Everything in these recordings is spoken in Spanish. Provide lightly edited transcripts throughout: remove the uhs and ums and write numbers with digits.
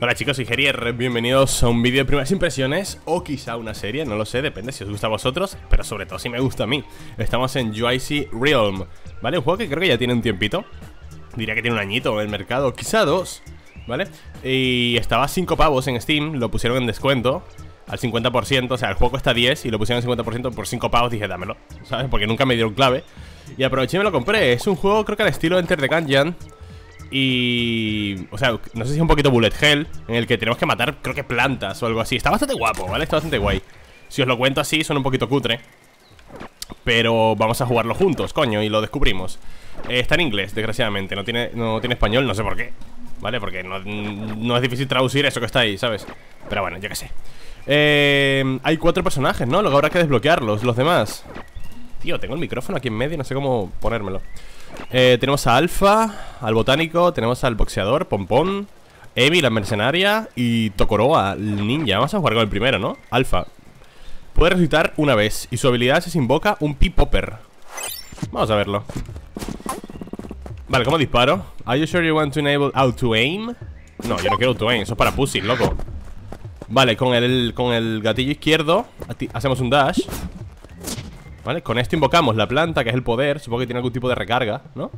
Hola chicos, soy Gerier, bienvenidos a un vídeo de primeras impresiones. O quizá una serie, no lo sé, depende si os gusta a vosotros. Pero sobre todo si me gusta a mí. Estamos en Joyce Realm, ¿vale? Un juego que creo que ya tiene un tiempito. Diría que tiene un añito en el mercado, quizá dos, ¿vale? Y estaba a 5 pavos en Steam, lo pusieron en descuento al 50%, o sea, el juego cuesta 10 y lo pusieron al 50% por 5 pavos. Dije, dámelo, ¿sabes? Porque nunca me dieron clave. Y aproveché y me lo compré. Es un juego creo que al estilo Enter the Gungeon. Y... o sea, no sé si es un poquito bullet hell, en el que tenemos que matar, creo que plantas o algo así. Está bastante guapo, ¿vale? Está bastante guay. Si os lo cuento así, suena un poquito cutre, pero vamos a jugarlo juntos, coño, y lo descubrimos. Está en inglés, desgraciadamente, no tiene español, no sé por qué, ¿vale? Porque no es difícil traducir eso que está ahí, ¿sabes? Pero bueno, yo qué sé. Hay 4 personajes, ¿no? Luego habrá que desbloquearlos, los demás. Tío, tengo el micrófono aquí en medio y no sé cómo ponérmelo. Tenemos a Alpha, al botánico, tenemos al boxeador, Pompón, Emi, la mercenaria, y Tokoroa, el ninja. Vamos a jugar con el primero, ¿no? Alpha puede resucitar una vez y su habilidad se invoca un P-Popper. Vamos a verlo. Vale, ¿cómo disparo? Are you sure you want to enable auto-aim? No, yo no quiero auto-aim, eso es para pussy, loco. Vale, con el gatillo izquierdo hacemos un dash. Vale, con esto invocamos la planta, que es el poder. Supongo que tiene algún tipo de recarga, ¿no?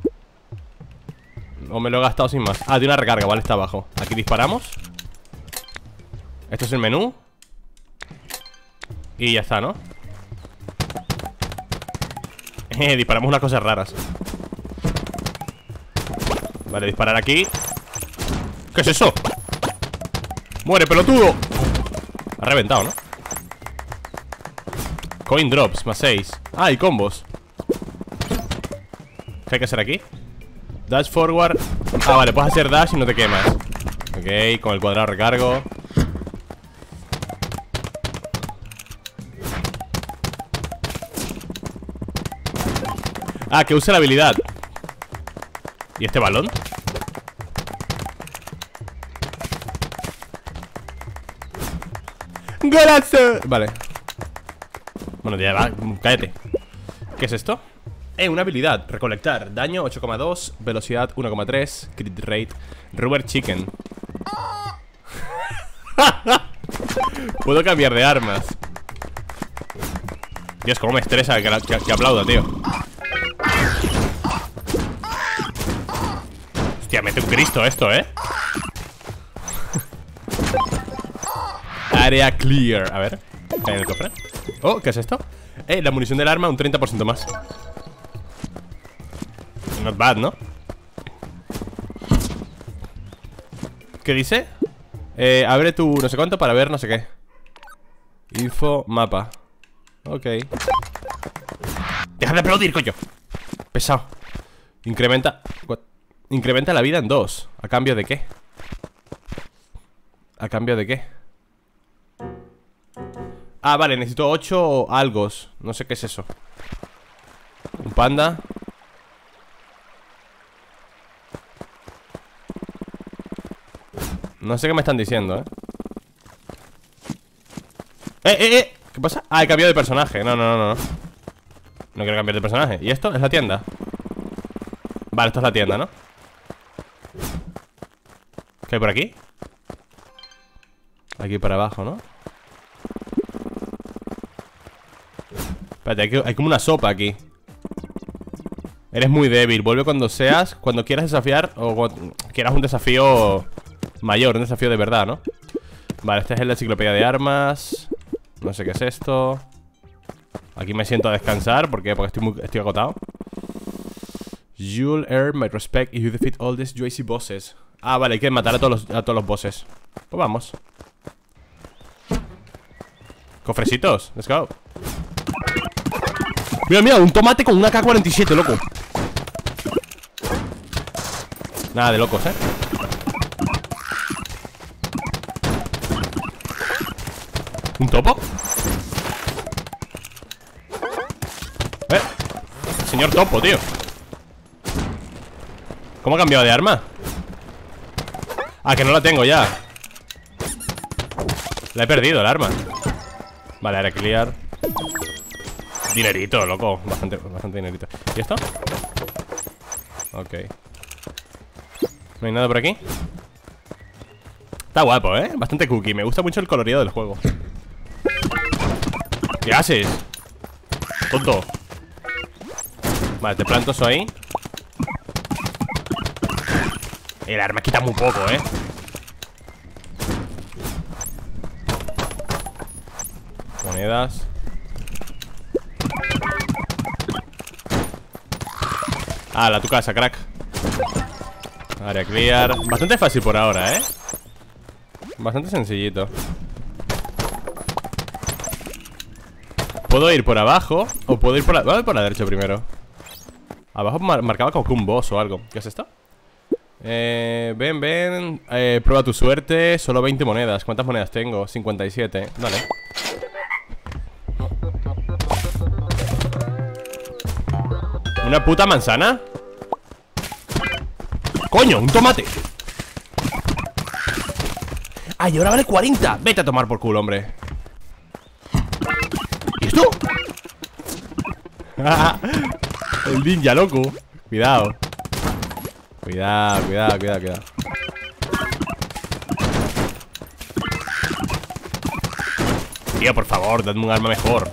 O me lo he gastado sin más. Ah, tiene una recarga, vale, está abajo. Aquí disparamos. Esto es el menú. Y ya está, ¿no? Disparamos unas cosas raras. Vale, disparar aquí. ¿Qué es eso? ¡Muere, pelotudo! Ha reventado, ¿no? Coin drops, más 6. Ah, y combos. ¿Qué hay que hacer aquí? Dash forward. Ah, vale, puedes hacer dash y no te quemas. Ok, con el cuadrado recargo. Ah, que use la habilidad. ¿Y este balón? ¡Golazo! Vale. Bueno, ya va, cállate. ¿Qué es esto? Una habilidad, recolectar. Daño 8,2, velocidad 1,3, crit rate, rubber chicken. Puedo cambiar de armas. Dios, cómo me estresa que aplauda, tío. Hostia, mete un Cristo esto, Área clear. A ver, ¿qué hay en el cofre? Oh, ¿qué es esto? La munición del arma un 30% más. Not bad, ¿no? ¿Qué dice? Abre tu no sé cuánto para ver no sé qué. Info, mapa. Ok. Deja de aplaudir, coño. Pesado. Incrementa la vida en 2. ¿A cambio de qué? ¿A cambio de qué? Ah, vale, necesito 8 algos. No sé qué es eso. Un panda. No sé qué me están diciendo, ¿qué pasa? Ah, he cambiado de personaje. No. No quiero cambiar de personaje. ¿Y esto? ¿Es la tienda? Vale, esto es la tienda, ¿no? ¿Qué hay por aquí? Aquí para abajo, ¿no? Espérate, hay como una sopa aquí. Eres muy débil, vuelve cuando quieras desafiar. O cuando quieras un desafío mayor, un desafío de verdad, ¿no? Vale, esta es la enciclopedia de armas. No sé qué es esto. Aquí me siento a descansar. ¿Por qué? Porque estoy agotado. You'll earn my respect if you defeat all these Joyce bosses. Ah, vale, hay que matar a todos los bosses. Pues vamos. Cofrecitos, let's go. Mira, un tomate con una K-47, loco. Nada de locos, ¿Un topo? Señor topo, tío. ¿Cómo ha cambiado de arma? Ah, que no la tengo ya. La he perdido, el arma. Vale, ahora clear. Dinerito, loco. Bastante dinerito. ¿Y esto? Ok. ¿No hay nada por aquí? Está guapo, bastante cookie, me gusta mucho el colorido del juego. ¿Qué haces? Tonto. Vale, te planto eso ahí. El arma quita muy poco, Monedas. La tu casa, crack. Área clear. Bastante fácil por ahora, bastante sencillito. Puedo ir por abajo o puedo ir por la... Voy a ir por la derecha primero. Abajo marcaba como que un boss o algo. ¿Qué es esto? Ven. Prueba tu suerte. Solo 20 monedas. ¿Cuántas monedas tengo? 57. Dale. ¿Una puta manzana? ¡Coño! ¡Un tomate! ¡Ay, ahora vale 40! Vete a tomar por culo, hombre. ¿Y esto? El ninja, loco. Cuidado. Cuidado. Tío, por favor, dadme un arma mejor.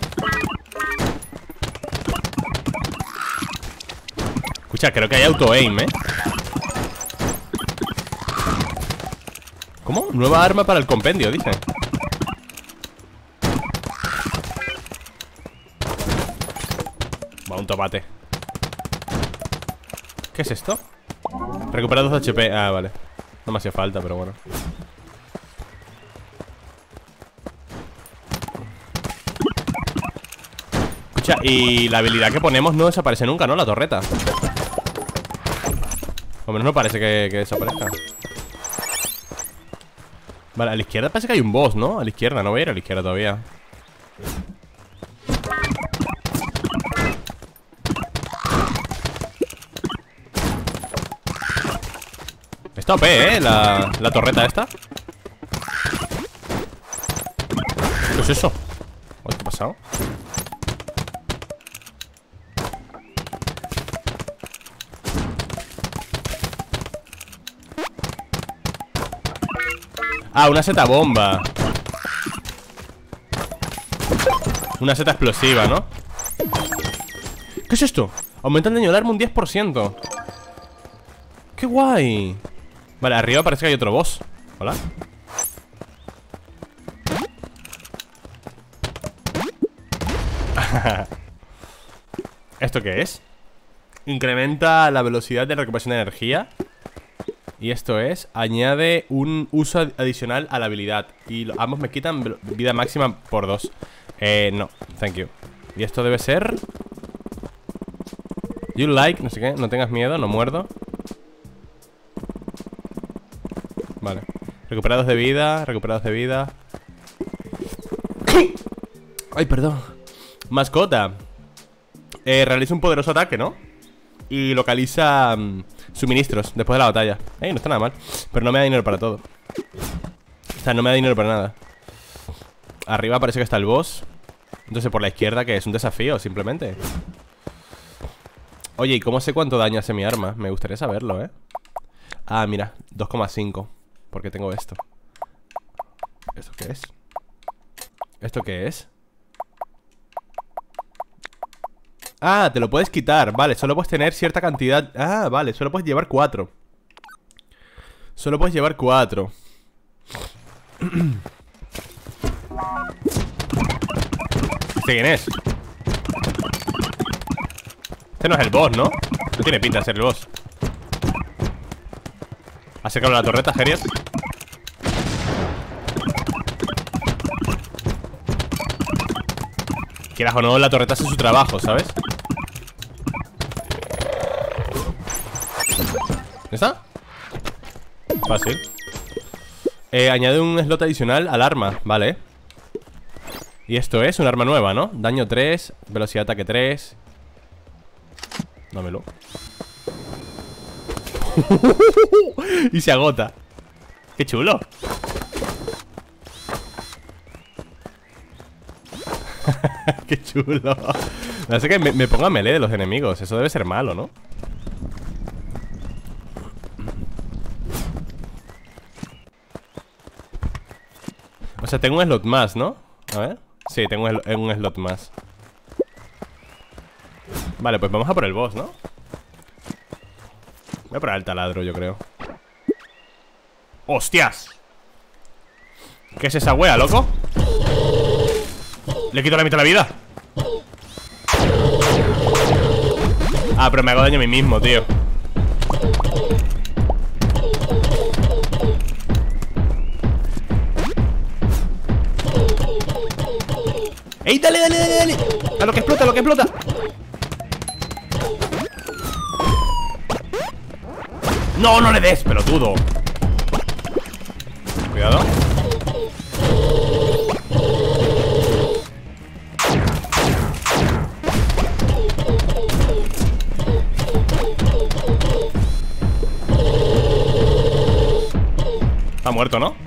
Escucha, creo que hay auto-aim, ¿Cómo? Nueva arma para el compendio, dice. Va, un tomate. ¿Qué es esto? Recupera 2 HP. Ah, vale. No me hacía falta, pero bueno. Escucha, y la habilidad que ponemos no desaparece nunca, ¿no? La torreta. O menos no parece que desaparezca. Vale, a la izquierda parece que hay un boss, ¿no? A la izquierda, no voy a ir a la izquierda todavía. Está OP, la torreta esta. ¿Qué es eso? ¿Qué ha pasado? Una seta bomba. Una seta explosiva, ¿no? ¿Qué es esto? Aumenta el daño del arma un 10%. ¡Qué guay! Vale, arriba parece que hay otro boss. Hola. ¿Esto qué es? Incrementa la velocidad de recuperación de energía. Y esto es, añade un uso adicional a la habilidad. Y ambos me quitan vida máxima por 2. No, thank you. Y esto debe ser you like, no sé qué, no tengas miedo, no muerdo. Vale. Recuperados de vida. Ay, perdón. Mascota. Realiza un poderoso ataque, ¿no? Y localiza suministros después de la batalla. No está nada mal. Pero no me da dinero para todo. O sea, no me da dinero para nada. Arriba parece que está el boss. Entonces por la izquierda, que es un desafío, simplemente. Oye, ¿y cómo sé cuánto daño hace mi arma? Me gustaría saberlo, Ah, mira, 2,5. Porque tengo esto. ¿Esto qué es? ¿Esto qué es? Ah, te lo puedes quitar. Vale, solo puedes tener cierta cantidad. Ah, vale, solo puedes llevar 4. Solo puedes llevar 4. ¿Este quién es? Este no es el boss, ¿no? No tiene pinta de ser el boss. Acércalo a la torreta, Gerias. Quieras o no, la torreta hace su trabajo, ¿sabes? ¿Ya está? Fácil. Añade un slot adicional al arma, vale. Y esto es un arma nueva, ¿no? Daño 3, velocidad de ataque 3. Dámelo. Y se agota. ¡Qué chulo! ¡Qué chulo! Me hace que me ponga melee de los enemigos. Eso debe ser malo, ¿no? O sea, tengo un slot más, ¿no? A ver. Sí, tengo un slot más. Vale, pues vamos a por el boss, ¿no? Voy a probar el taladro, yo creo. ¡Hostias! ¿Qué es esa wea, loco? Le quito la mitad de la vida. Ah, pero me hago daño a mí mismo, tío. ¡Ey, dale, dale, dale, dale! ¡A lo que explota, a lo que explota! ¡No, no le des, pelotudo! Cuidado. Está muerto, ¿no?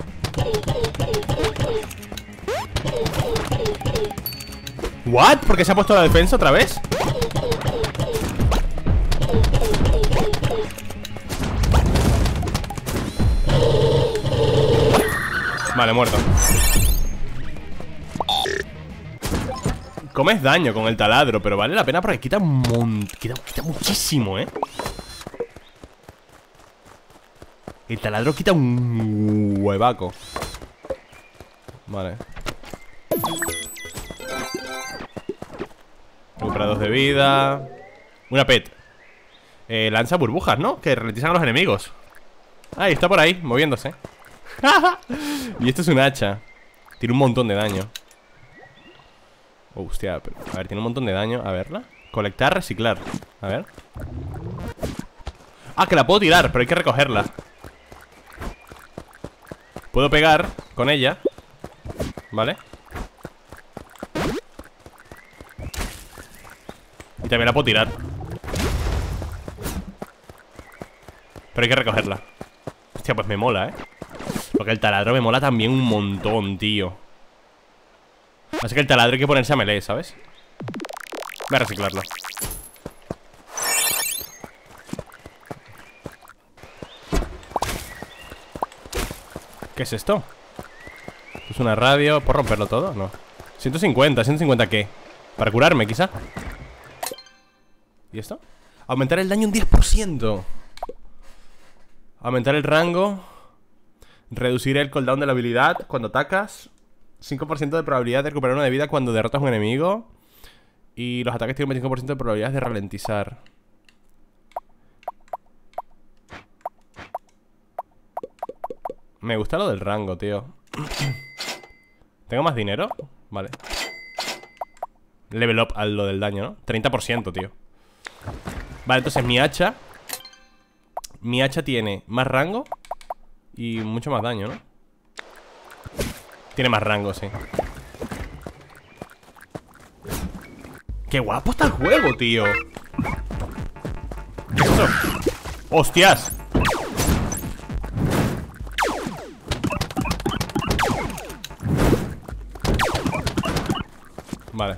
¿What? ¿Por qué se ha puesto la defensa otra vez? Vale, muerto. Comes daño con el taladro, pero vale la pena porque quita quita muchísimo, ¿eh? El taladro quita un huevaco. Vale. Recupera 2 de vida. Una pet. Lanza burbujas, ¿no? Que ralentizan a los enemigos. Ahí, está por ahí, moviéndose. Y esto es un hacha. Tiene un montón de daño. Hostia, pero, a ver, tiene un montón de daño. A verla. Colectar, reciclar. A ver. Ah, que la puedo tirar, pero hay que recogerla. Puedo pegar con ella. Vale. Y también la puedo tirar. Pero hay que recogerla. Hostia, pues me mola, porque el taladro me mola también un montón, tío. Así que el taladro hay que ponerse a melee, ¿sabes? Voy a reciclarlo. ¿Qué es esto? ¿Es una radio? ¿Puedo romperlo todo? No. 150, ¿150 qué? Para curarme, quizá. ¿Y esto? Aumentar el daño un 10%. Aumentar el rango. Reducir el cooldown de la habilidad cuando atacas. 5% de probabilidad de recuperar 1 de vida cuando derrotas a un enemigo. Y los ataques tienen un 25% de probabilidad de ralentizar. Me gusta lo del rango, tío. ¿Tengo más dinero? Vale. Level up a lo del daño, ¿no? 30%, tío. Vale, entonces mi hacha tiene más rango y mucho más daño, ¿no? Tiene más rango, sí. ¡Qué guapo está el juego, tío! ¿Qué es eso? ¡Hostias! Vale.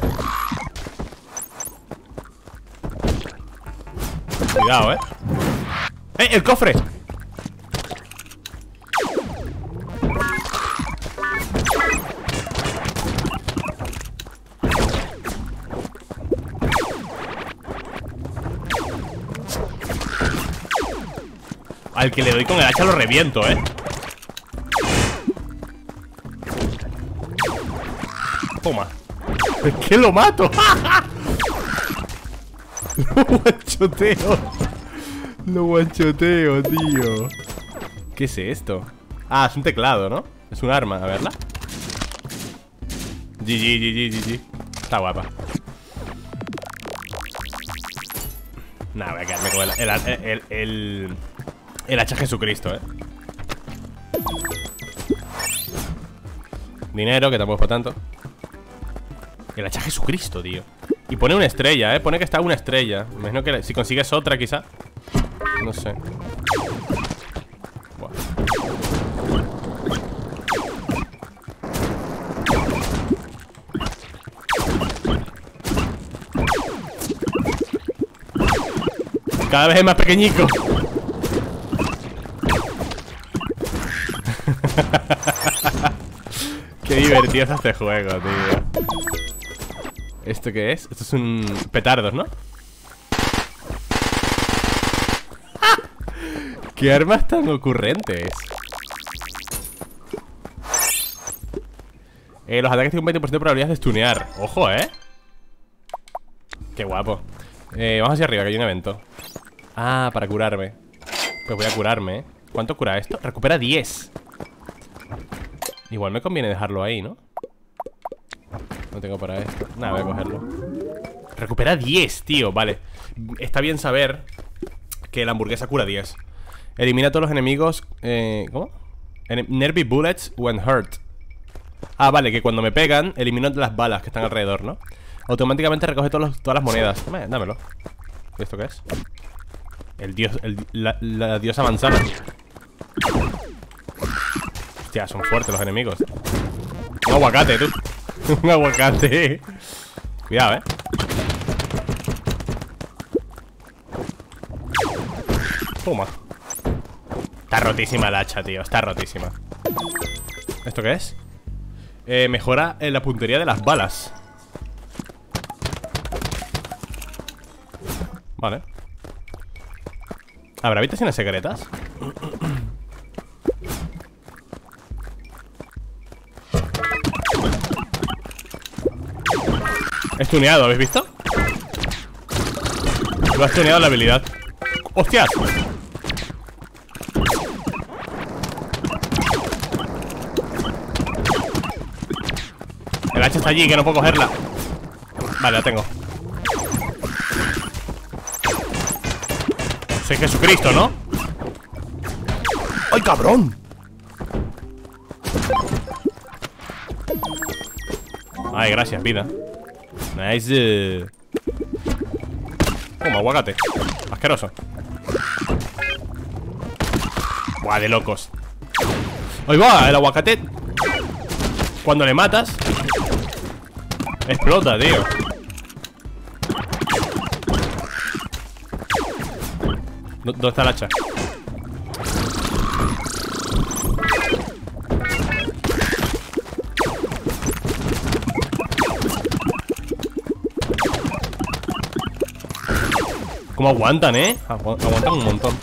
Cuidado, ¡Eh! ¡El cofre! Al que le doy con el hacha lo reviento, Toma. ¿Es que lo mato? Lo guanchoteo. Lo guanchoteo, tío. ¿Qué es esto? Ah, es un teclado, ¿no? Es un arma, a verla. GG. Está guapa. Nah, voy a quedarme con el hacha Jesucristo, Dinero, que tampoco es para tanto. El hacha Jesucristo, tío. Y pone una estrella, pone que está una estrella. Me imagino que si consigues otra, quizá. No sé. Buah. Cada vez es más pequeñico. divertido es este juego, tío. ¿Esto qué es? Esto es un petardos, ¿no? ¡Ah! ¡Qué armas tan ocurrentes! Los ataques tienen un 20% de probabilidades de stunear. Ojo, qué guapo. Vamos hacia arriba, que hay un evento. Ah, para curarme. Pues voy a curarme, ¿Cuánto cura esto? Recupera 10. Igual me conviene dejarlo ahí, ¿no? No tengo para esto. Nada, voy a cogerlo. Recupera 10, tío, vale. Está bien saber que la hamburguesa cura 10. Elimina a todos los enemigos. ¿Cómo? Nervy bullets when hurt. Ah, vale, que cuando me pegan elimino las balas que están alrededor, ¿no? Automáticamente recoge todas las monedas. Dámelo. ¿Y esto qué es? El dios, la diosa manzana. Hostia, son fuertes los enemigos. Un aguacate, tú. Un aguacate. Cuidado, Puma. Está rotísima el hacha, tío. Está rotísima. ¿Esto qué es? Mejora en la puntería de las balas. Vale. ¿Habrá habitaciones secretas? Estuneado, ¿habéis visto? Lo ha estuneado la habilidad. ¡Hostias! El hacha está allí, que no puedo cogerla. Vale, la tengo. Soy Jesucristo, ¿no? ¡Ay, cabrón! Ay, gracias, vida. Nice. Toma, aguacate. Asqueroso. Buah, de locos. Ahí va, el aguacate. Cuando le matas explota, tío. ¿Dónde está el hacha? ¿Cómo aguantan, Aguantan un montón.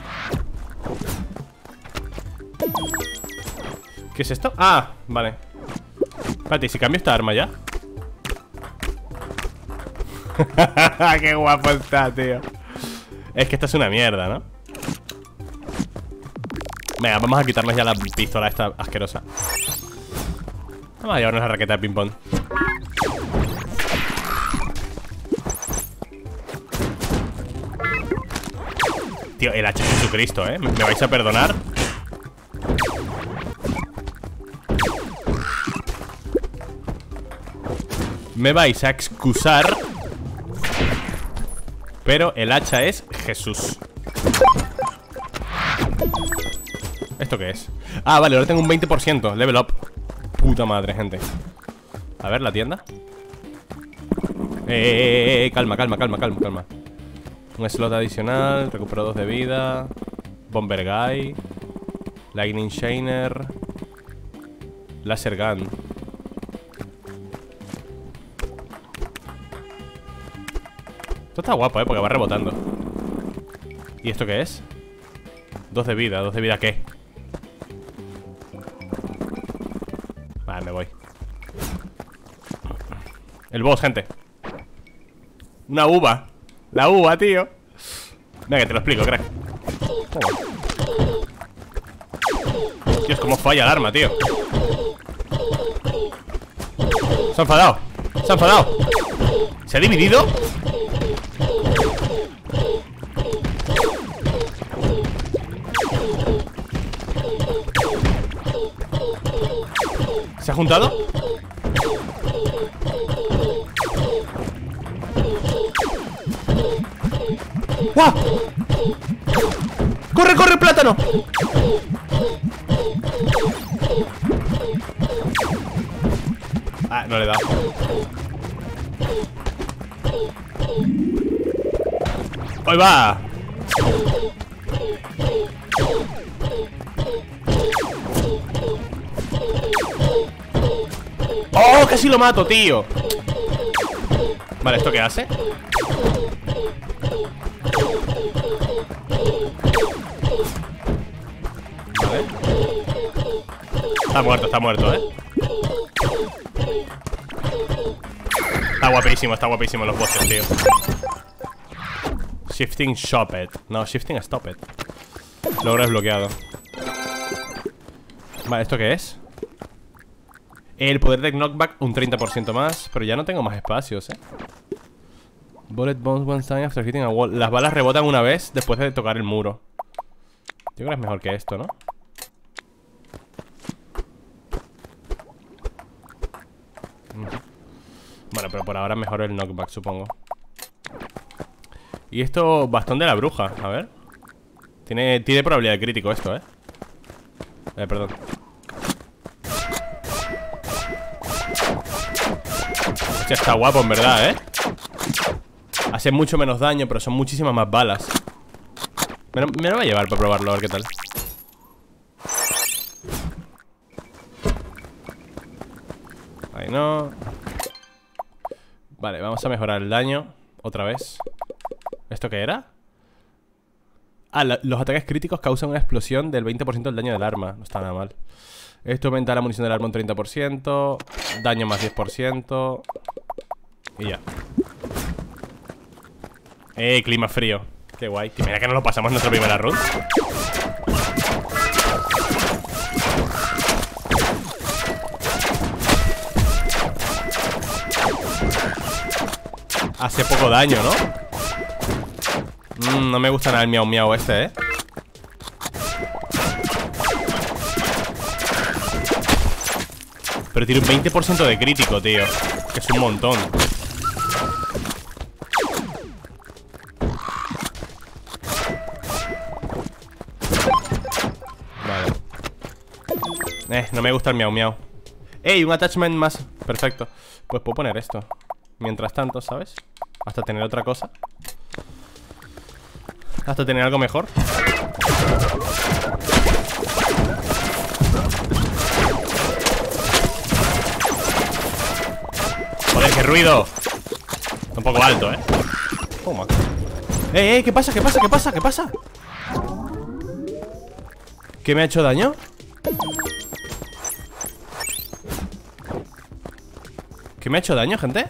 ¿Qué es esto? Ah, vale. Espérate, ¿y si cambio esta arma ya? Qué guapo está, tío. Es que esta es una mierda, ¿no? Venga, vamos a quitarnos ya la pistola esta asquerosa. Vamos a llevarnos la raqueta de ping-pong. Tío, el hacha de Jesucristo, ¿Me vais a perdonar? Me vais a excusar, pero el hacha es Jesús. ¿Esto qué es? Ah, vale, ahora tengo un 20%. Level up. Puta madre, gente. A ver, la tienda. Calma, calma, calma, calma, calma. Un slot adicional. Recupero 2 de vida. Bomber Guy. Lightning Shiner. Laser Gun. Esto está guapo, porque va rebotando. ¿Y esto qué es? 2 de vida, ¿2 de vida qué? Vale, me voy. El boss, gente. Una uva. La uva, tío. Venga, que te lo explico, crack. Toma. Dios, cómo falla el arma, tío. Se ha enfadado. Se ha enfadado. ¿Se ha dividido? ¿Se ha juntado? ¡Guau! ¡Corre, corre, plátano! Ah, no le he dado. ¡Ahí va! casi lo mato, tío. Vale, ¿esto qué hace? Vale. Está muerto, Está guapísimo los bosses, tío. Shifting Shop It. No, Shifting Stop It. Logro desbloqueado. Vale, ¿esto qué es? El poder de knockback un 30% más. Pero ya no tengo más espacios, Bullet bounce one time after hitting a wall. Las balas rebotan una vez después de tocar el muro. Yo creo que es mejor que esto, ¿no? Bueno, pero por ahora mejor el knockback, supongo. Y esto, bastón de la bruja, a ver. Tiene probabilidad de crítico esto, perdón. Hostia, está guapo en verdad, Hace mucho menos daño, pero son muchísimas más balas. Me lo voy a llevar para probarlo, a ver qué tal. Ahí no. Vale, vamos a mejorar el daño otra vez. ¿Esto qué era? Ah, los ataques críticos causan una explosión del 20% del daño del arma. No está nada mal. Esto aumenta la munición del arma un 30%. Daño más 10%. Y ya. Clima frío. Qué guay. Tío, mira que nos lo pasamos en nuestra primera run. Hace poco daño, ¿no? No me gusta nada el miau miau este, Pero tiene un 20% de crítico, tío. Que es un montón. Vale. No me gusta el miau miau. ¡Ey! Un attachment más. Perfecto. Pues puedo poner esto mientras tanto, ¿sabes? Hasta tener otra cosa. Hasta tener algo mejor. Joder, qué ruido. Está un poco alto, Toma. ¿Qué pasa? ¿Qué pasa? ¿Qué pasa? ¿Qué pasa? ¿Qué me ha hecho daño? ¿Qué me ha hecho daño, gente?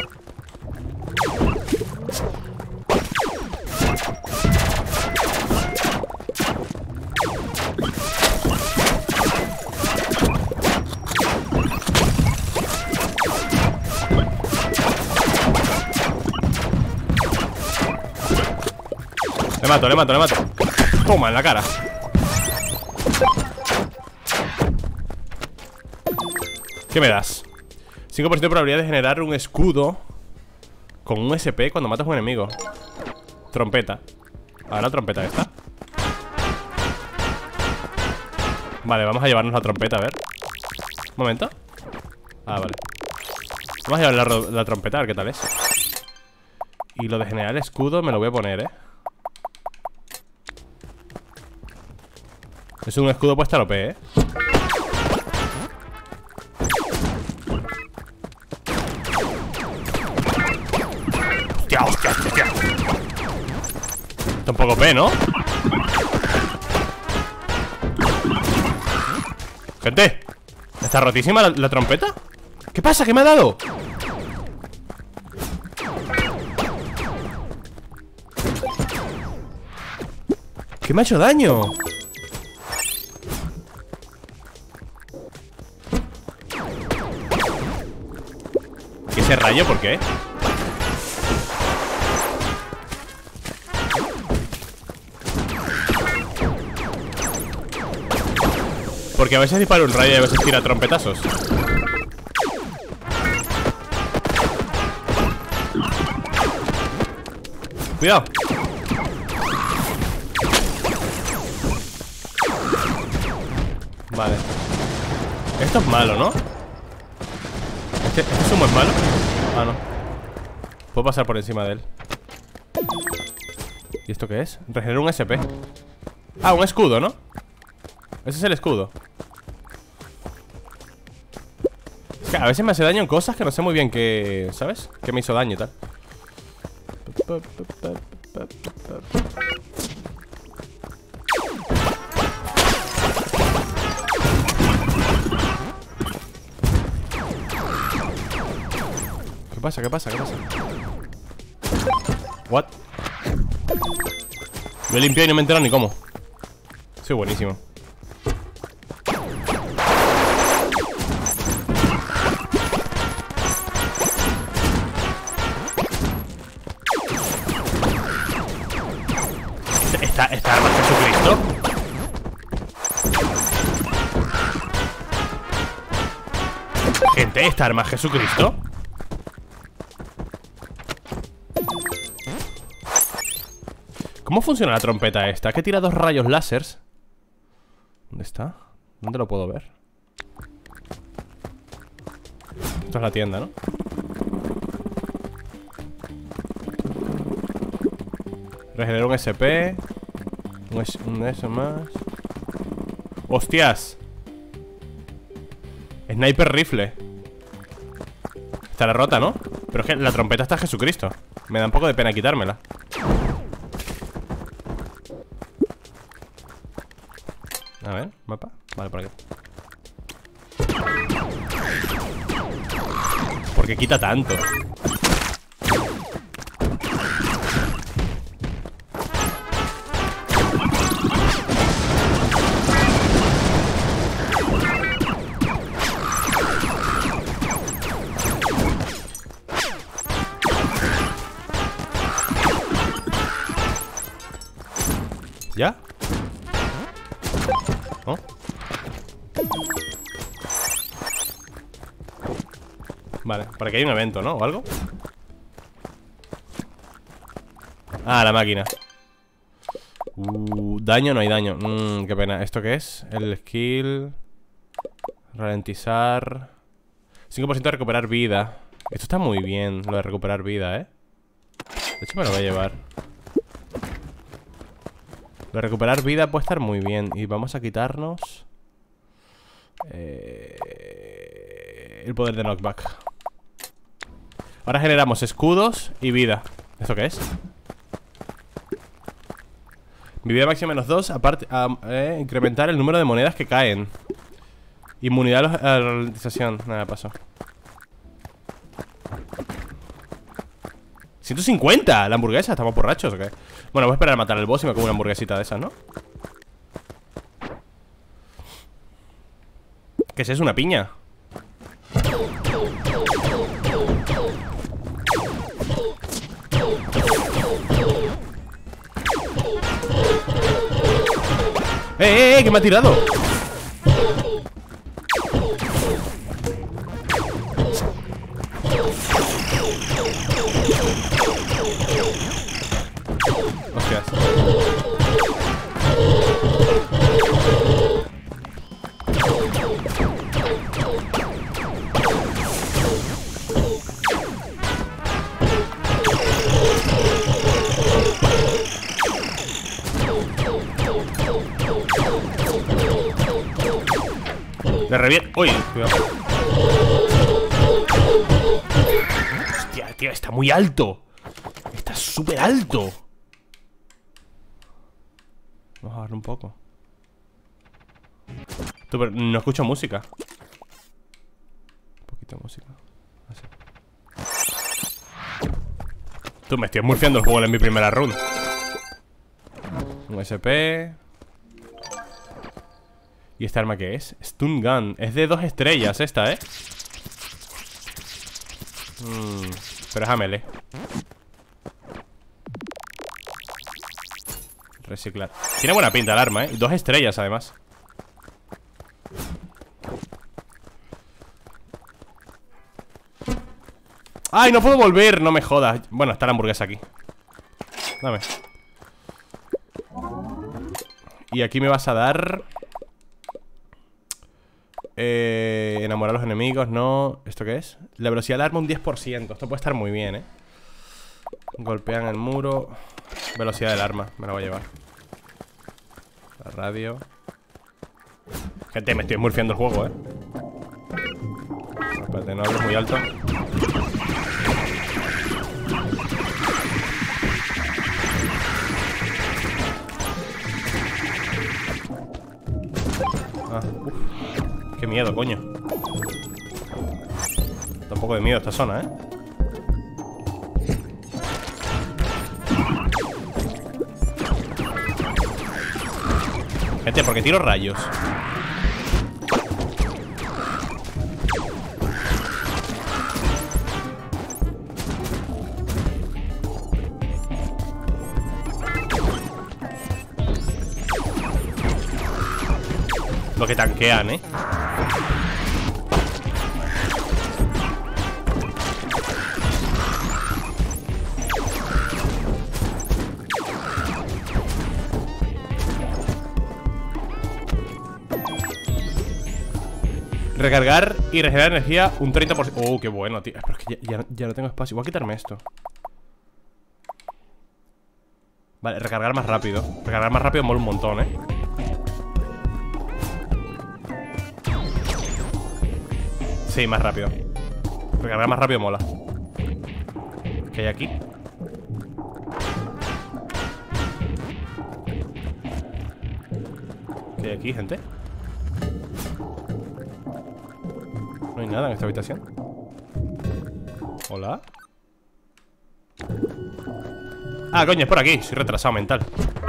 Le mato. Toma, en la cara. ¿Qué me das? 5% de probabilidad de generar un escudo con un SP cuando matas a un enemigo. Trompeta. A ver la trompeta esta. Vale, vamos a llevarnos la trompeta, a ver. Un momento. Ah, vale. Vamos a llevar la trompeta, a ver qué tal es. Y lo de generar el escudo me lo voy a poner, Es un escudo puesto a OP, Hostia. Está un poco OP, ¿no? Gente, ¿está rotísima la trompeta? ¿Qué pasa? ¿Qué me ha dado? ¿Qué me ha hecho daño? ¿Ese rayo por qué? Porque a veces dispara un rayo y a veces tira trompetazos. Cuidado. Vale. Esto es malo, ¿no? ¿Este sumo es malo? Ah, no. Puedo pasar por encima de él. ¿Y esto qué es? Regenera un SP. Ah, un escudo, ¿no? Ese es el escudo. Es que a veces me hace daño en cosas que no sé muy bien qué... ¿Sabes? Que me hizo daño y tal. ¿Qué pasa? ¿Qué pasa? ¿Qué pasa? What? Lo he limpiado y no me he enterado ni cómo. Soy buenísimo. ¿Esta arma es Jesucristo? Gente, ¿esta arma es Jesucristo? ¿Cómo funciona la trompeta esta? Que tira dos rayos láseres. ¿Dónde está? ¿Dónde lo puedo ver? Esto es la tienda, ¿no? Regenera un SP. Un eso más. ¡Hostias! Sniper rifle. Estará rota, ¿no? Pero es que la trompeta está Jesucristo. Me da un poco de pena quitármela. A ver, mapa. Vale, por aquí. ¿Por qué quita tanto? ¿Ya? ¿Oh? Vale, por aquí hay un evento, ¿no? ¿O algo? Ah, la máquina. Daño, no hay daño. Qué pena. ¿Esto qué es? El skill. Ralentizar. 5% de recuperar vida. Esto está muy bien, lo de recuperar vida, ¿eh? De hecho me lo voy a llevar. Lo de recuperar vida puede estar muy bien. Y vamos a quitarnos el poder de knockback. Ahora generamos escudos y vida. ¿Esto qué es? Mi vida máxima -2. Aparte, incrementar el número de monedas que caen. Inmunidad a la ralentización. Nada, pasó. 150, la hamburguesa, ¿estamos borrachos o qué? Bueno, voy a esperar a matar al boss y me como una hamburguesita de esas, ¿no? ¿Qué es eso? ¿Una piña? ¡Que me ha tirado! Hostias. Le reviento. Uy, cuidado. Hostia, tío, está muy alto. Está súper alto. Vamos a bajar un poco. Tú, pero no escucho música. Un poquito de música. Así. Tú, me estoy murfiando el juego en mi primera run. Un SP. ¿Y esta arma qué es? Stun Gun. Es de 2 estrellas esta, ¿eh? Pero es a melee. Reciclar. Tiene buena pinta el arma, ¿eh? 2 estrellas además. ¡Ay, no puedo volver! No me jodas. Bueno, está la hamburguesa aquí. Dame. Y aquí me vas a dar... enamorar a los enemigos, no. ¿Esto qué es? La velocidad del arma un 10%. Esto puede estar muy bien, ¿eh? Golpean el muro. Velocidad del arma, me la voy a llevar. La radio. Gente, me estoy murfiando el juego, ¿eh? Espérate, no hables muy alto. Ah, uf. Qué miedo, coño. Da un poco de miedo esta zona, ¿eh? Gente, ¿por qué tiro rayos? Lo que tanquean, ¿eh? Recargar y regenerar energía un 30%. Oh, qué bueno, tío. Pero es que ya no tengo espacio. Voy a quitarme esto. Vale, recargar más rápido. Recargar más rápido mola un montón, ¿eh? Sí, más rápido. Recargar más rápido mola. ¿Qué hay aquí? ¿Qué hay aquí, gente? No hay nada en esta habitación. Hola. Ah, coño, es por aquí. Soy retrasado mental.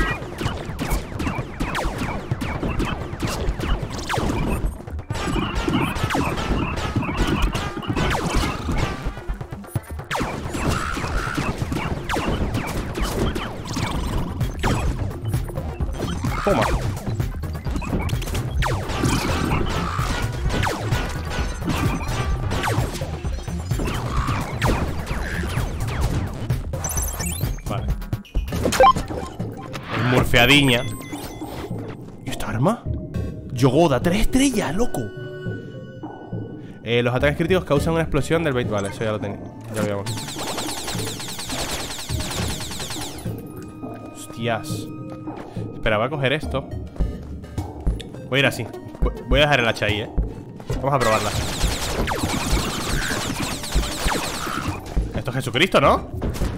Toma. Vale. Es murfeadiña. ¿Y esta arma? Yogoda, 3 estrellas, loco. Los ataques críticos causan una explosión del bait. Vale, eso ya lo tenía. Ya lo habíamos. Hostias. Espera, voy a coger esto. Voy a ir así. Voy a dejar el hacha ahí, Vamos a probarla. Esto es Jesucristo, ¿no?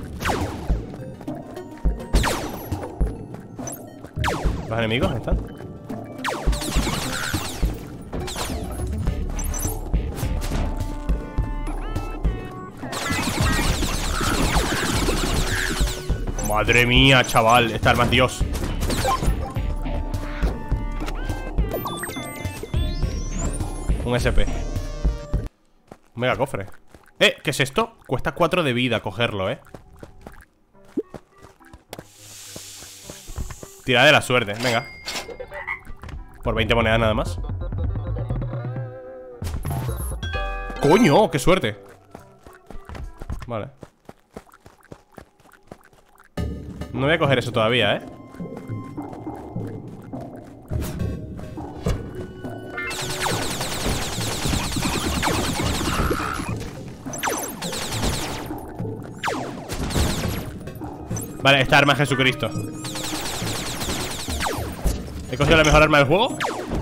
¿Los enemigos están? Madre mía, chaval. Esta arma es Dios. Un SP. Un mega cofre. ¿Qué es esto? Cuesta 4 de vida cogerlo, Tirada de la suerte, venga. Por 20 monedas nada más. ¡Coño! ¡Qué suerte! Vale. No voy a coger eso todavía, Vale, esta arma es Jesucristo. ¿He cogido la mejor arma del juego?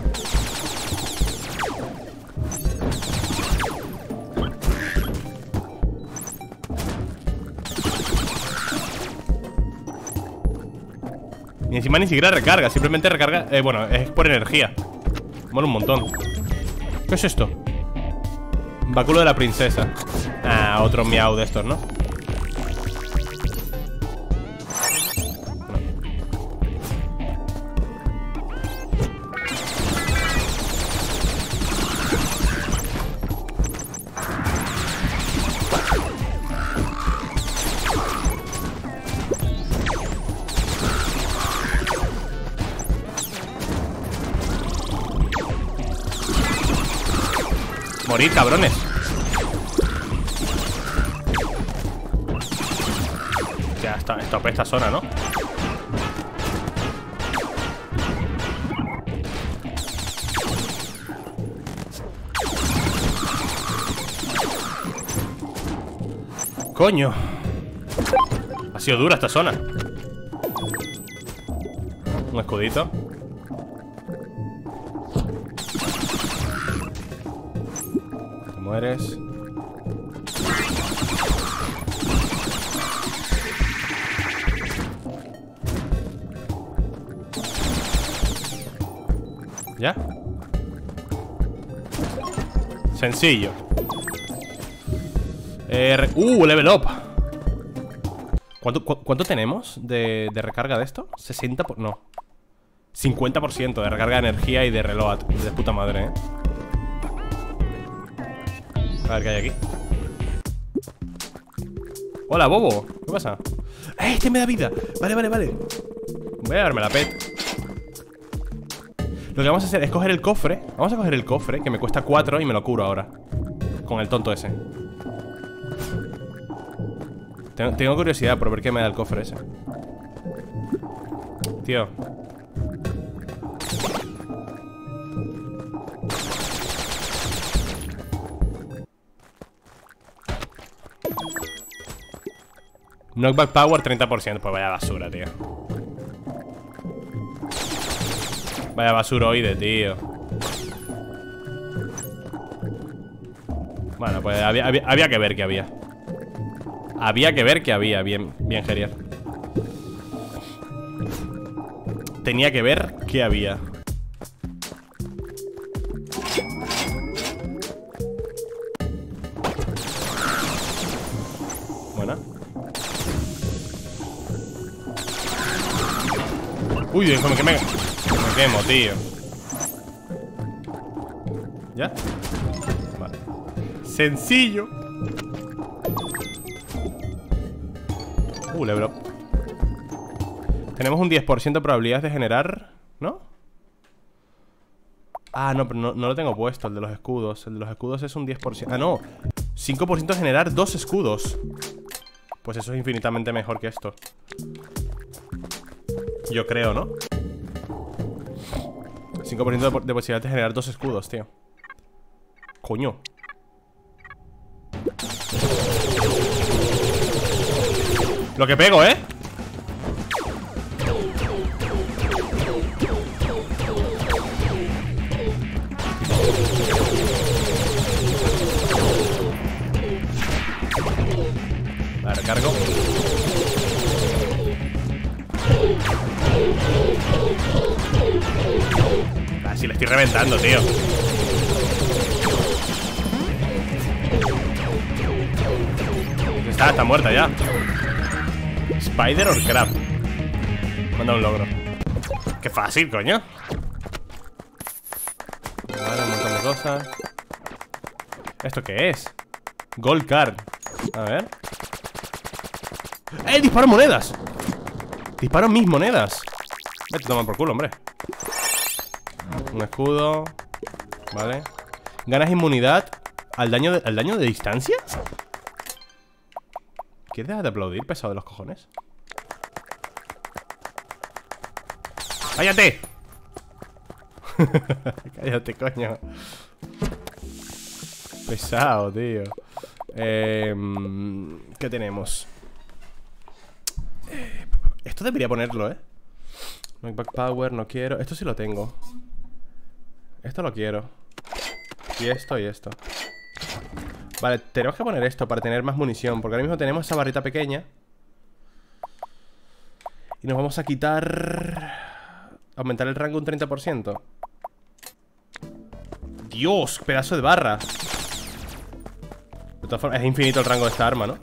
Y encima ni siquiera recarga, simplemente recarga. Bueno, es por energía. Mola un montón. ¿Qué es esto? Báculo de la princesa. Ah, otro miau de estos, ¿no? Morir, cabrones. Ya está, esto apesta zona, ¿no? Coño. Ha sido dura esta zona. Un escudito. mueres. ¿Ya? Sencillo. Level up. ¿Cuánto tenemos de recarga de esto? 60 por... no 50% de recarga de energía y de reload. De puta madre, A ver qué hay aquí. Hola, bobo. ¿Qué pasa? Este me da vida. Vale. Voy a darme la pet. Lo que vamos a hacer es coger el cofre. Vamos a coger el cofre, que me cuesta 4 y me lo curo ahora. Con el tonto ese. Tengo curiosidad por ver qué me da el cofre ese. Tío. Knockback power 30%. Pues vaya basura, tío. Vaya basuroide, tío. Bueno, pues había que ver qué había. Había que ver qué había. Bien, Gerier. Tenía que ver qué había. Buena. Uy, déjame que me quemo, tío. ¿Ya? Vale. Sencillo. Level up. Tenemos un 10% de probabilidades de generar, ¿no? Ah, no, pero no lo tengo puesto, el de los escudos. El de los escudos es un 10%. Ah, no, 5% de generar 2 escudos. Pues eso es infinitamente mejor que esto. Yo creo, ¿no? 5% de posibilidad de generar 2 escudos, tío. Coño. Lo que pego, ¿eh? Vale, recargo. Casi le estoy reventando, tío. Está muerta ya. Spider or crab. Manda un logro. Qué fácil, coño. Vale, un montón de cosas. ¿Esto qué es? Gold card. A ver. ¡Eh! ¡Disparo monedas! ¡Disparo mis monedas! Vete a tomar por culo, hombre. Un escudo. Vale. Ganas inmunidad al daño de distancia. ¿Quieres dejar de aplaudir, pesado de los cojones? ¡Cállate! Cállate, coño. Pesado, tío. ¿Qué tenemos? Esto debería ponerlo, Knockback power, no quiero. Esto sí lo tengo. Esto lo quiero. Y esto y esto. Vale, tenemos que poner esto para tener más munición, porque ahora mismo tenemos esa barrita pequeña. Y nos vamos a quitar... aumentar el rango un 30%. Dios, pedazo de barra. De todas formas, es infinito el rango de esta arma, ¿no?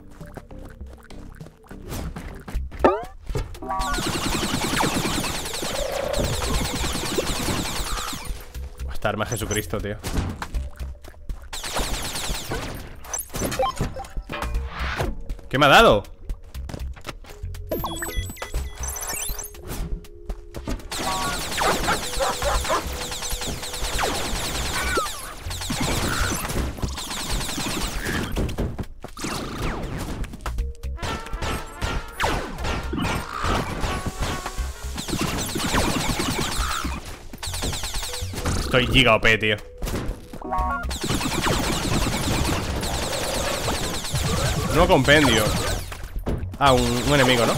Esta arma es Jesucristo, tío. ¿Qué me ha dado? Estoy giga OP, tío. Nuevo compendio. Ah, un enemigo, ¿no?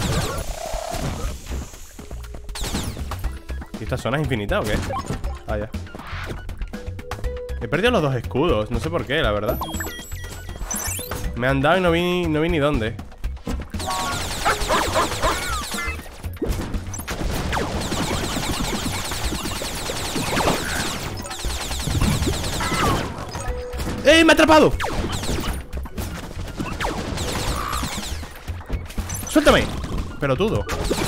¿Y esta zona es infinita o qué? Ah, ya. He perdido los dos escudos, no sé por qué, la verdad. Me han dado y no vi ni dónde. ¡Eh! ¡Me ha atrapado! ¡Suéltame! Pelotudo.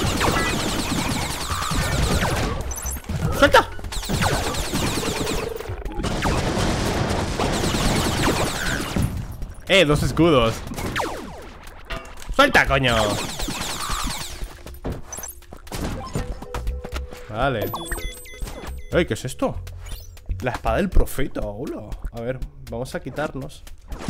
¡Suelta! Dos escudos. ¡Suelta, coño! Vale. ¡Ey! ¿Qué es esto? La espada del profeta, hola. A ver, vamos a quitarnos.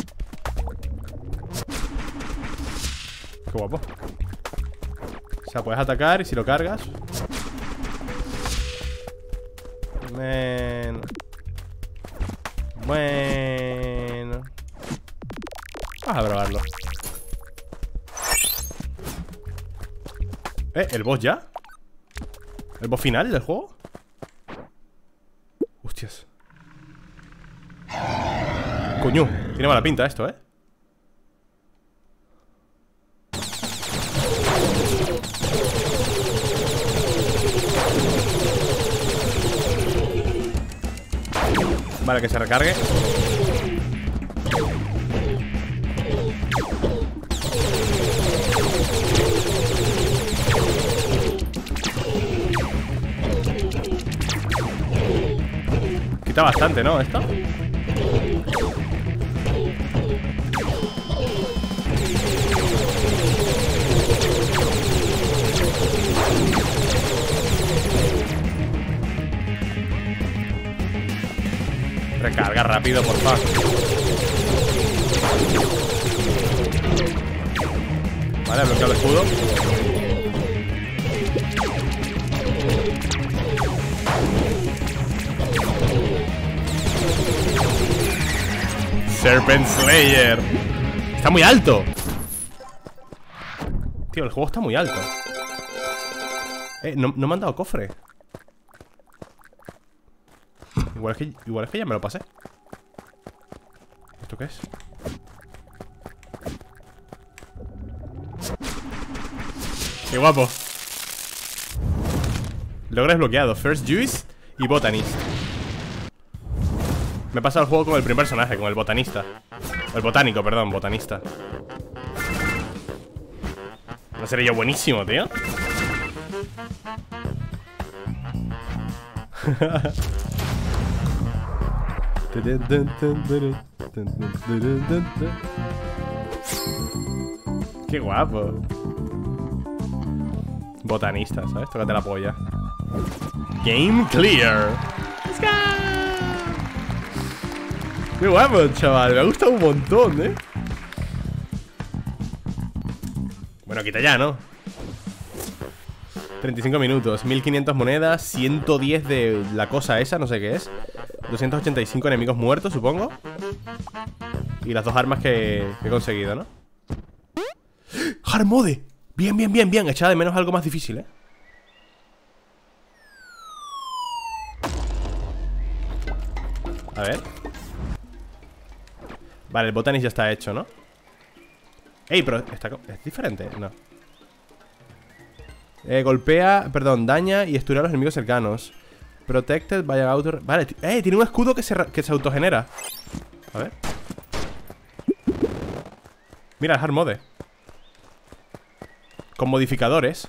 Qué guapo. O sea, puedes atacar y si lo cargas. Bueno. Vamos a probarlo. ¿El boss ya? ¿El boss final del juego? Hostias. Coño, tiene mala pinta esto, ¿eh? Vale, que se recargue. Quita bastante, ¿no? Esto. Recarga rápido, por favor. Vale, bloqueo el escudo. Serpent Slayer. Está muy alto. Tío, el juego está muy alto. No me han dado cofre. Igual es que ya me lo pasé. ¿Esto qué es? ¡Qué guapo! Logro desbloqueado. First Juice y Botanist. Me he pasado el juego con el primer personaje, con el botanista. El botánico, perdón, botanista. ¿No seré yo buenísimo, tío? Qué guapo. Botanista, ¿sabes? Tócate la polla. Game clear. Let's go. Qué guapo, chaval. Me ha gustado un montón, ¿eh? Bueno, quita ya, ¿no? 35 minutos, 1500 monedas, 110 de la cosa esa, no sé qué es. 285 enemigos muertos, supongo. Y las dos armas que he conseguido, ¿no? ¡Hard mode! Bien, bien, bien, bien. Echaba de menos algo más difícil, ¿eh? A ver. Vale, el botanist ya está hecho, ¿no? Ey, pero ¿es diferente? No. Golpea, perdón, daña y estudia a los enemigos cercanos. Protected by auto. Vale, tiene un escudo que se autogenera. A ver. Mira, el hard mode. Con modificadores.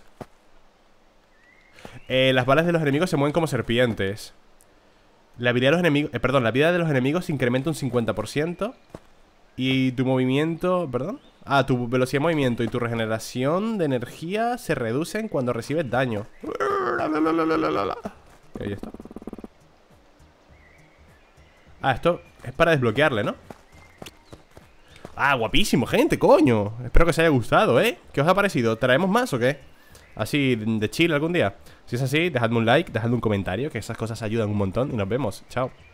Las balas de los enemigos se mueven como serpientes. La habilidad de los enemigos. Perdón, la vida de los enemigos se incrementa un 50%. Y tu movimiento. Perdón. Ah, tu velocidad de movimiento y tu regeneración de energía se reducen cuando recibes daño. Ahí está. Ah, esto es para desbloquearle, ¿no? Ah, guapísimo, gente, coño. Espero que os haya gustado, ¿eh? ¿Qué os ha parecido? ¿Traemos más o qué? Así, de chill algún día. Si es así, dejadme un like, dejadme un comentario, que esas cosas ayudan un montón. Y nos vemos, chao.